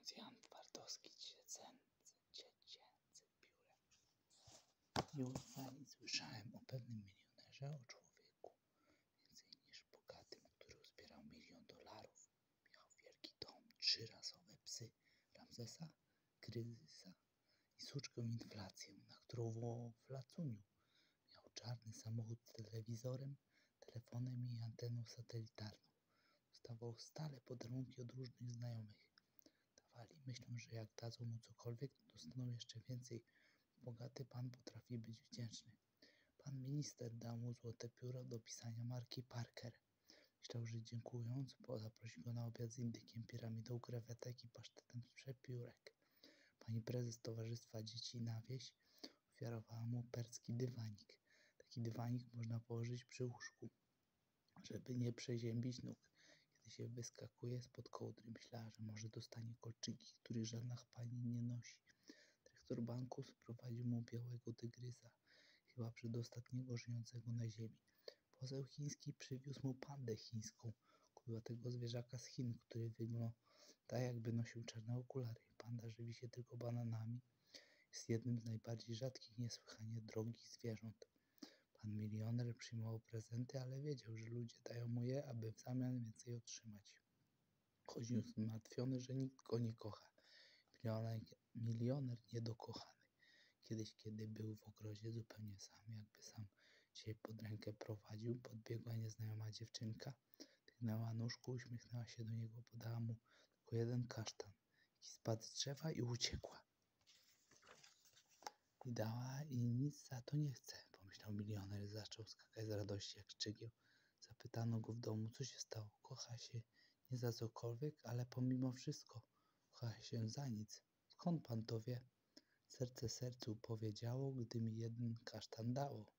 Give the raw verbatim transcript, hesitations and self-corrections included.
ksiądz Jan Twardowski, dziecięcy, dziecięcy piórek. Już zanim słyszałem o pewnym milionerze, o człowieku więcej niż bogatym, który uzbierał milion dolarów, miał wielki dom, trzy rasowe psy, Ramzesa, kryzysa i suczkę inflację, na którą w flacuniu. Miał czarny samochód z telewizorem, telefonem i anteną satelitarną. Dostawał stale podarunki od różnych znajomych. Dawali, myślą, że jak dadzą mu cokolwiek, to dostaną jeszcze więcej. Bogaty pan potrafi być wdzięczny. Pan minister dał mu złote pióro do pisania marki Parker. Myślał, że dziękując, bo zaprosił go na obiad z indykiem, piramidą, krewetek i pasztetem z przepiórek. Pani prezes Towarzystwa Dzieci na Wieś ofiarowała mu perski dywanik. Taki dywanik można położyć przy łóżku, żeby nie przeziębić nóg, kiedy się wyskakuje spod kołdry. Myślała, że może dostanie kolczyki, których żadna pani nie nosi. Dyrektor banku sprowadził mu białego tygrysa, chyba przedostatniego żyjącego na ziemi. Poseł chiński przywiózł mu pandę chińską, kudłatego zwierzaka z Chin, który wygląda jakby nosił czarne okulary. Panda żywi się tylko bananami. Jest jednym z najbardziej rzadkich, niesłychanie drogich zwierząt. Pan milioner przyjmował prezenty, ale wiedział, że ludzie dają mu je, aby w zamian więcej otrzymać. Chodził zmartwiony, że nikt go nie kocha. Milioner, milioner niedokochany. Kiedyś, kiedy był w ogrodzie zupełnie sam, jakby sam się pod rękę prowadził, podbiegła nieznajoma dziewczynka, tygnęła nóżką, uśmiechnęła się do niego, podała mu tylko jeden kasztan. I spadł z drzewa i uciekła. I dała i nic za to nie chce, pomyślał milioner. Zaczął skakać z radości jak szczygieł. Zapytano go w domu, co się stało. Kocha się nie za cokolwiek, ale pomimo wszystko kocha się za nic. Skąd pan to wie? Serce sercu powiedziało, gdy mi jeden kasztan dało.